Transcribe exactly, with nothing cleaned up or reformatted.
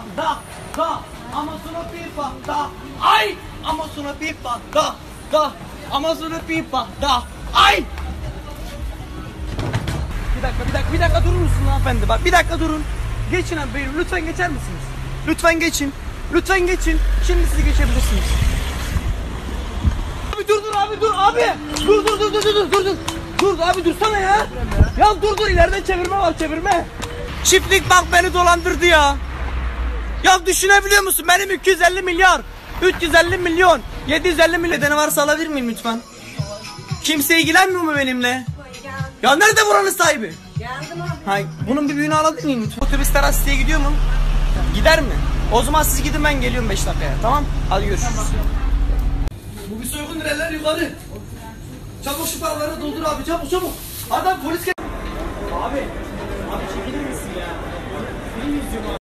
pipa da da ama sono pipa da ay ama sono pipa da da ama sono pipa da ay. Bir dakika bir dakika bir dakika durur musun hanımefendi, bak bir dakika durun. Geçin abi buyurun, lütfen geçer misiniz? Lütfen geçin. Lütfen geçin. Şimdi siz geçebilirsiniz. Abi dur dur abi dur abi. Dur dur dur dur dur dur dur. Dur abi dursana ya. Ya dur dur, ileride çevirme var, çevirme. Çiftlik bak beni dolandırdı ya. Ya düşünebiliyor musun? Benim iki yüz elli milyar, üç yüz elli milyon, yedi yüz elli milyon nedeni varsa alabilir miyim lütfen? Kimse ilgilenmiyor mu benimle? Ya nerede buranın sahibi? Geldim abi. Hay, bunun bir büyüğünü alabilir miyim lütfen? Otobüs terasıya gidiyor mu? Gider mi? O zaman siz gidin, ben geliyorum beş dakikaya. Tamam? Hadi görüşürüz. Bu bir soygundur, eller yukarı. Çabuk şu paraları doldur abi, çabuk çabuk. Adam polis gel. Abi, abi çekilir misin ya? Film izliyorum abi.